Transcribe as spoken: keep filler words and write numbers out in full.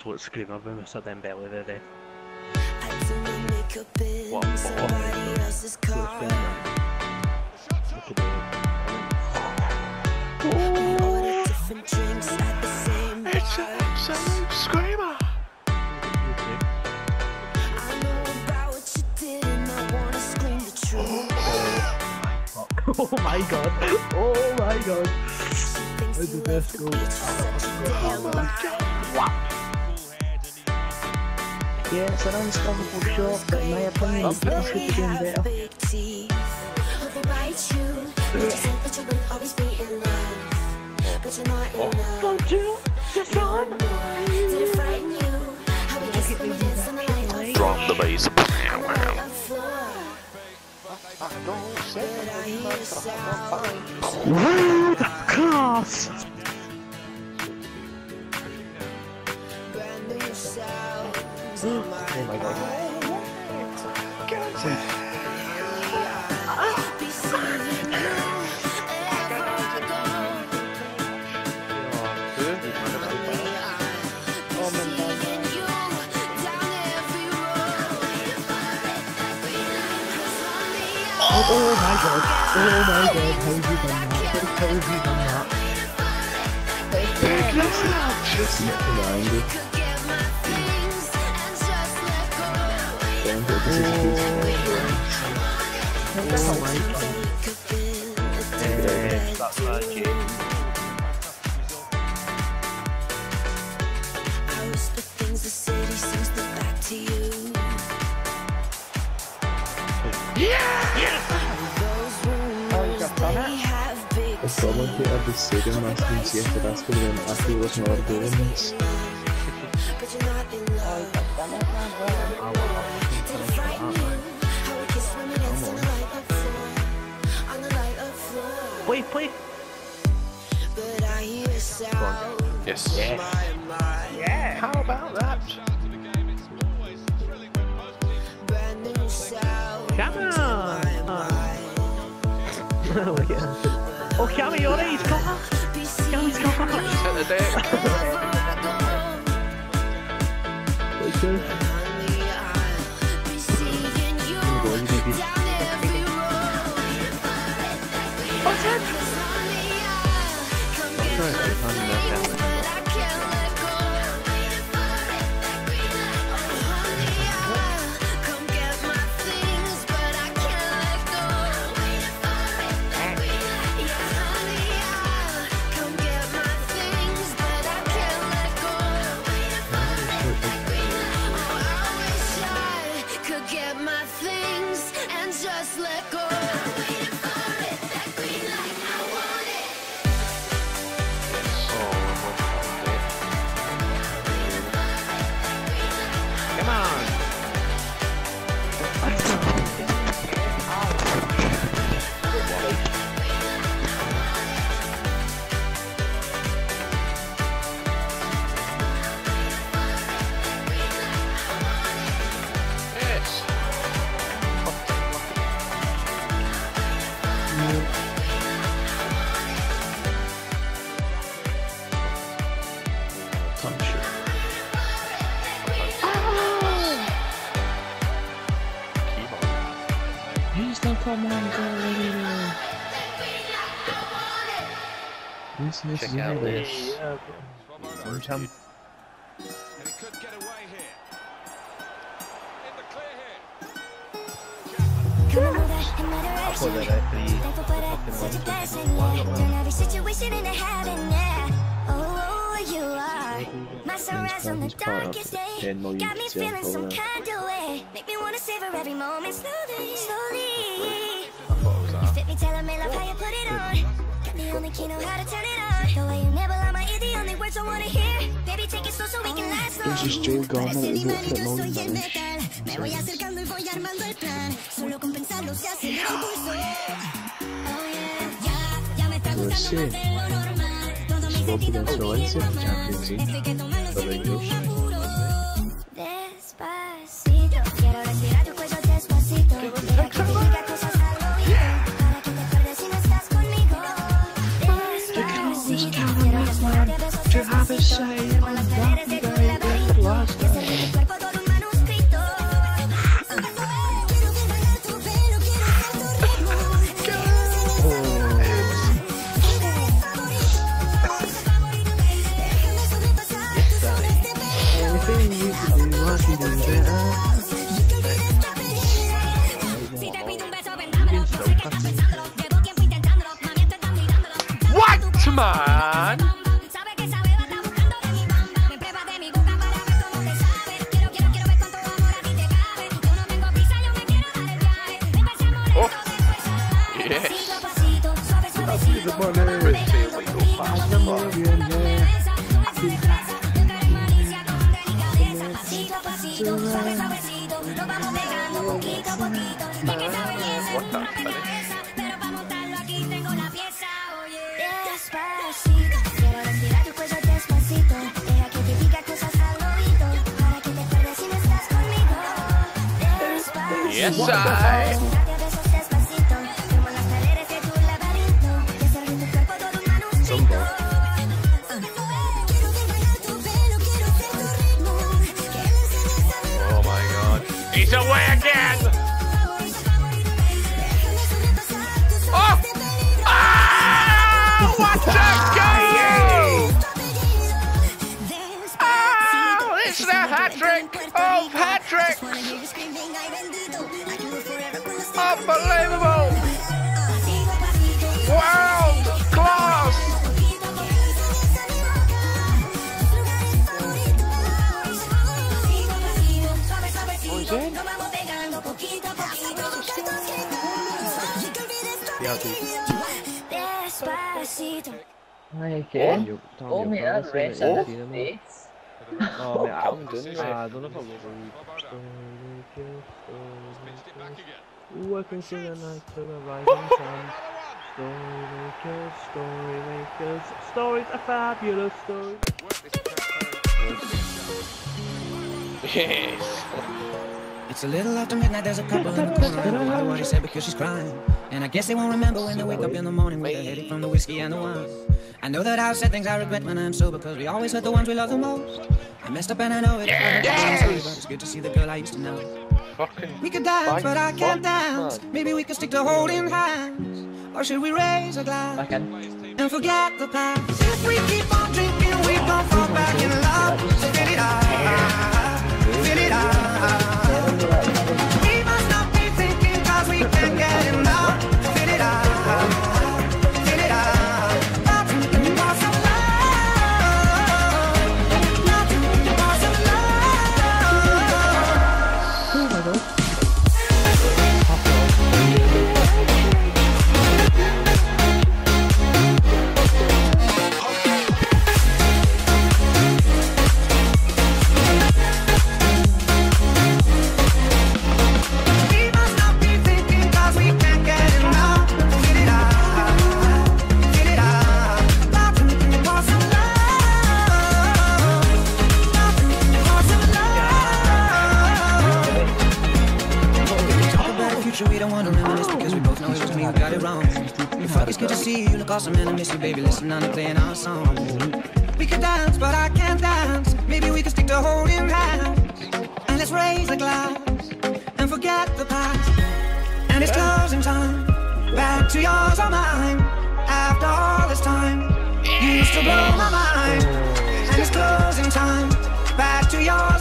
absolute screamer when we saw them belly there. Then. What? What? Look at that. It's an absolute screamer! Oh my god! Oh my god! That's the best goal. Oh my god! What? Yeah, it's an unstoppable shot, but in my opinion, he should be doing better. Don't you? Just on! Drop the bass. World class! Oh my god. Oh my god, oh my god, how have you done that? How have you done that? Big listen! Just Not around it. Don't get this Oh my god. Yeah, that's magic. If someone could have the stadium last time, see if that's going to be after was not doing this. Play, play. yes. Yes. Yeah. How about that? Come on. Look at him. Oh, Cammy, you're right, he's got her. Cammy's got her. Just hit the deck. Okay. What's it? Just let go. Come on. Yes. He's not coming on, This is Check out this. One Jump. And he could get away here. In the clear here. I'll put that at three. My sunrise on the darkest day. Got me feeling some kind of way. Make me wanna savor every moment slowly, slowly. You fit me, tell me love how you put it on. Got the only key, know how to turn it on. The way you never lie my ear, the only words I wanna hear. Baby, take it slow so we can last long. This is Joe Garner, is it for long damage? Me voy acercando y voy armando el plan. Solo con pensarlo se acelera el pulso. Oh yeah, ya, ya me está gustando más de lo normal. Todo mi sentido Champions League. estoy que tomarlo sin ningún apuro. Despacito, quiero respirar tu cuello despacito. Deja que te diga cosas al oído para que te acuerdes si no estás conmigo. Despacito, quiero desnudarte besos despacito. Con las paredes de tu laberinto. everything you can do, I can do better. What, man? Oh, yes. Pretty illegal fast. What the finish? Yes, I. Oh my God! He's away again. Oh! Ah! What a game! Oh! It's the hat trick of hat tricks. Unbelievable! World class! Ai che? Tom, Oh mi era resa Oh. sì. No, ma Come didn't they? ah, non lo so. Welcome to the night of the rising sun. Story makers, story makers, stories are fabulous stories. Yes. It's a little after midnight, there's a couple in the corner. I don't know what he said because she's crying. And I guess they won't remember when they wake up in the morning with a headache from the whiskey and the wine. I know that I've said things I regret when I'm sober, because we always hurt the ones we love the most. I messed up and I know it. Yes! I'm sorry, but it's good to see the girl I used to know. Fucking. We could dance, but I can't Fuck, dance. man. Maybe we could stick to holding hands. Or should we raise a glass I can. and forget the past? If we keep on drinking, we gon' fall back in love. So fill it up, fill it up. We must not be thinking, cause we can't get enough. Fill it up, fill it up. Nothing but some love. Nothing but some love. We must not be thinking, cause we can't get enough. Fill it up, fill it up. Nothing but some love. Nothing but some love. We talk about the future, we don't want to reminisce, because we both know it was me who got it wrong. Fuck, it's good to see you, you look awesome and I miss you, baby. Listen, I'm playing our song. We could dance, but I can't dance. Maybe we could stick to holding hands. And let's raise a glass and forget the past. And it's closing time. Back to yours or mine. After all this time, you used to blow my mind. And it's closing time. Back to yours.